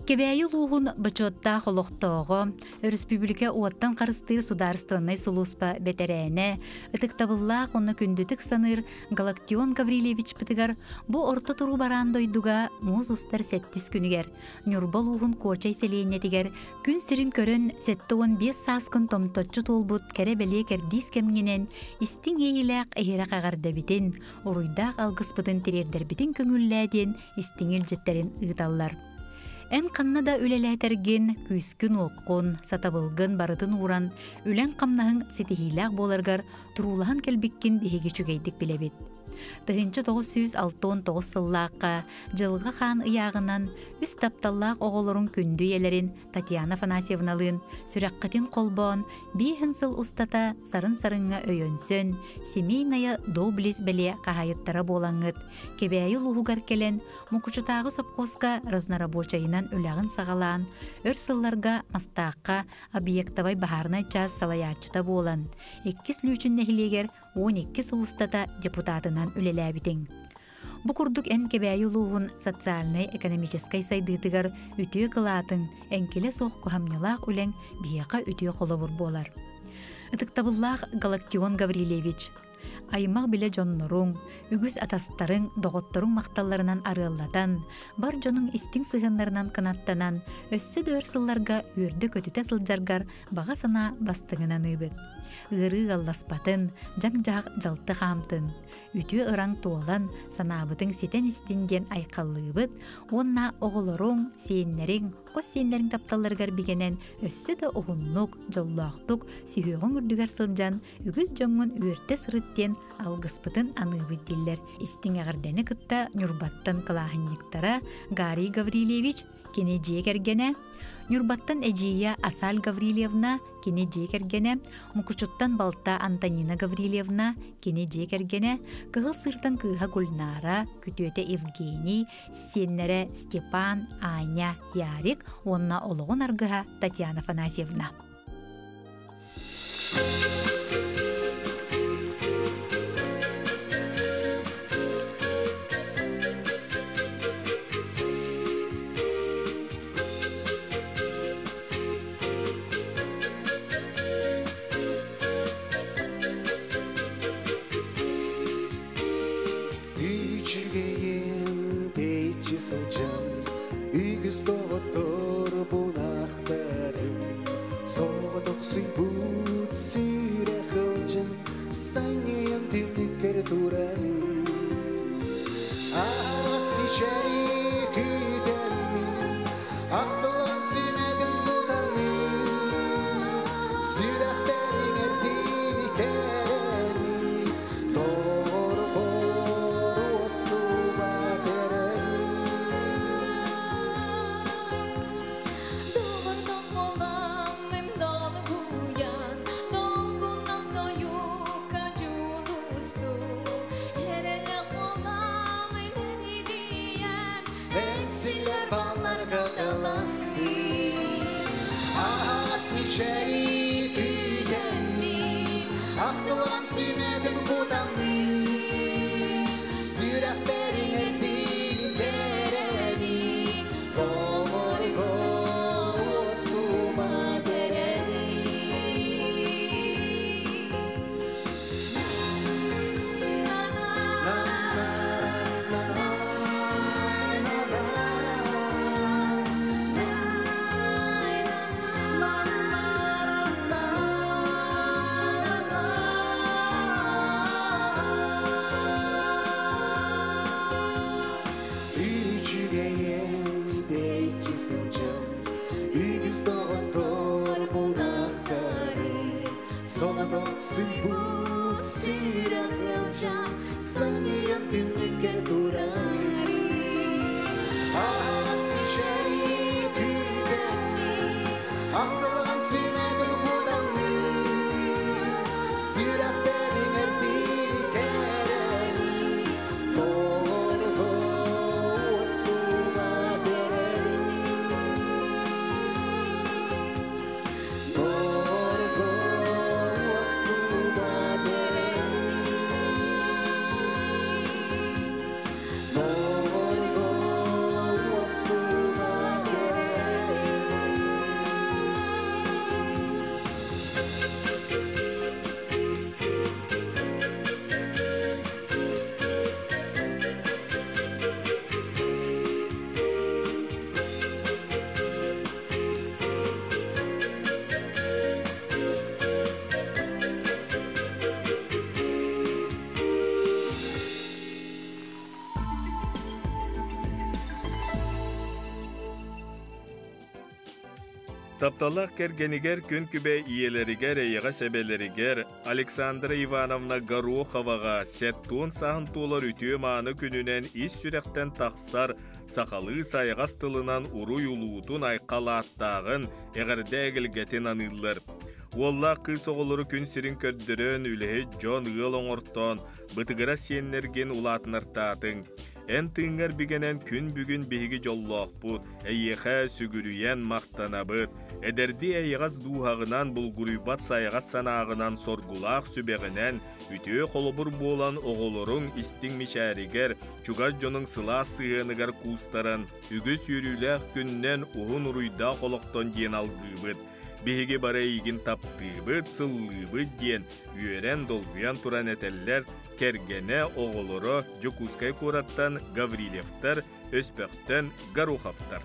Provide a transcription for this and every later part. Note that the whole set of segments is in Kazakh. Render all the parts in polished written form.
Кебәйі луғын бачотта холоқтоғы, республика уаттан қарыстыр сударстанай сулуспа бәтәрәне, ытықтабыллақ оны күндітік саныр Галактион Гаврилевич пытыгар, бұ орта тұру баран дойдуға муз ұстар сәттіс күнігер. Нюрба луғын кочай селейнетігер, күн сирин көрін 7-15 саскын томтотчу толбут кәрі бәле кәрдис кәмгенен, истин ейіләқ әйірәқ ағарда бітін, ұруйдақ алғыспытын терердер бітін көңілләден истиңіл жеттерін ұйталлар. Ән қанна да үлеләтәрген, күйскін оққын, сатабылғын барытын уран, үлән қамнағын сетихиләқ боларғар, тұрулаған кәлбіккен бейге чүгейдік білебет. Тыгынчы 969 сыллаққа жылға хан ыяғынан үс тапталлақ оғылырын күнді елерін Татьяна Фанасьевналын сүрәққатын қолбон, бейхін сыл ұстата сарын-сарынға өйөнсön, семейная доблес бәле қағайыттара болаңыт, кебәйі луғығар келен, мұқычытағы сопқосқа разнарабочайынан үләғын сағалан, өр сылларға мастаққа объектавай бахарнай час салаячыта болан. 2 лүчін нәхилегер 12 сылыстата депутатынан үлеләбітің. Бұ күрдік ән кебәйі луғын социальный экономическай сайдытығар үтіе қылатын әнкелі соқ құхамнелақ үләң бияқа үтіе қолы болар. Үтіктабыллақ Галактион Гаврилевич. Аймақ біле жоннорың, үгіз атастарың, доғыттырың мақталарынан арыллатан, бар жоның истің сығынларынан қанаттанан, өссі дөр сылларға үрді көтіте сылджаргар баға сана бастығынан ұйбыт. Үрі ғалласпатын, жаң-жақ жалты қамтын. Үтіе ұран туалан, санабытың сетен істінден айқаллыбыт, онна оғылырың, сейінлерің, қос сейінлерің тапталарғар бігенен өссі де оғынлық, жоллақтық, сүйеғын үрдігер сылжан, үгіз жоңын өрті сырыттен алғыспытын аныбыт диллер. Истің ағырдені кытта Нюрбаттан қылағынниктара Гарий Гаврилевич кене жекергене, Нюрбаттан әжия Асал Гаврилевна кене жекергене, Мукучуттан балта Антонина Гаврилевна кене жекергене, кығыл сыртан кыға Гульнара, күтөте Евгений, сеннері Степан, Аня, Ярик, онна олығын арғыға Татьяна Фанасьевна. Oh Taptalak kergeniger gün kübe iyeleriger eyağa sebeleriger Aleksandra Ivanovna Garokhavaga settun sahın tolar ütüye manı gününen is sürekten taksar sakalı sayğas tılınan uru yuluğutun ayqalattağın eğerde egilgetin anılır. Walla kız oğulları gün sirin köddürön ülehe John Yıl oңorton bıtıgıra siyenlergen ulatınırtatın. En tığıngar bigenen gün bugün bihigi jolloq bud, eyyeğe sügürüyen maqtanabıd. Ederdi eyğaz duhağınan bulguruybat sayğaz sanağınan sorgulaq sübeğinen, ütüye kolobur bolan oğulurun istin mişariger, çugajjonun sıla sığınıgar kustaran, ügüs yürüylaq günnen uhun uruyda qoloqton diyen algıbıd. Bihigi bara igin taptığıbıd, sıllıbıd diyen, üyeren dolguyan turan eteller, kergene oğuluru Jokuskay kurattan Gavrilevtar, Özbek'ten Garokhavtar.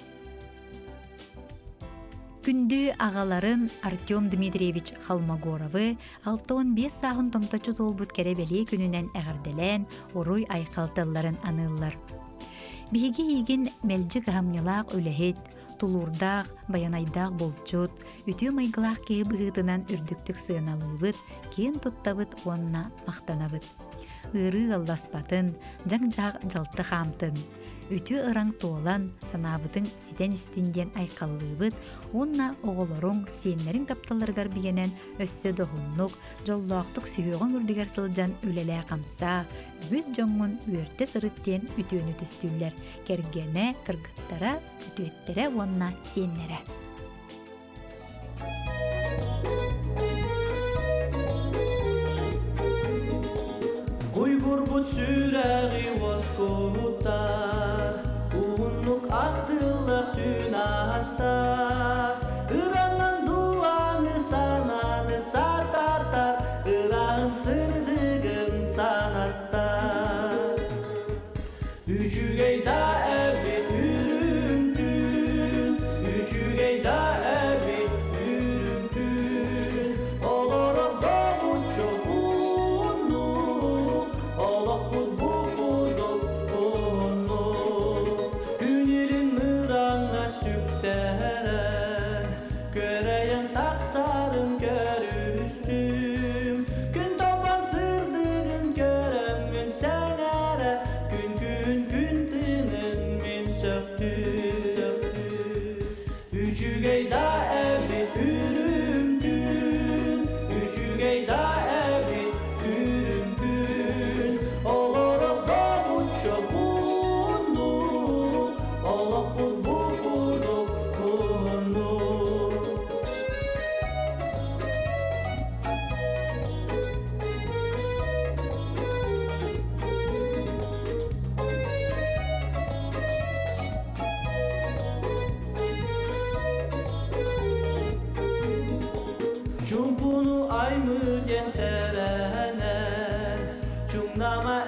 Күндү ағаларын Артем Дмитриевич Холмогоровы 6-15 сағын томтачы золбут керебели күнінен әғірделен оруй айқалтыларын анылар. Биһиги игин мелжик хамнилақ өлехет, тулурдақ, баянайдақ болчут, үтü майгылақ кеі бұғытынан үрдіктік сығыналыбыт, кен туттабыт онна мақтанабыт. Үрі алдаспатын, жаң-жақ жалты хамтын. Үтü ыран толан санабытың ситен истинден айқалыбыт, онна оғылырың сиенлерин тапталаргар бигенен өссө доғыннук, жоллақтық сүйеғын үрдігер сылжан үлелі қамса, өз жоңын үйерте сырыттен үтüөнү түстүллер, кергене кыргыттара, үтüеттере онна сиенлері. Uygur bu sürəği vaskuta Uğunluk aktılıq dün hasta Iran'ın duanı sananı satartar Irak'ın sırdığın sanattar Üçügeyda evit ürüntün Üçügeyda evit ürüntün Olorok doğu çok Cumpunu ay mı genselene Cumnama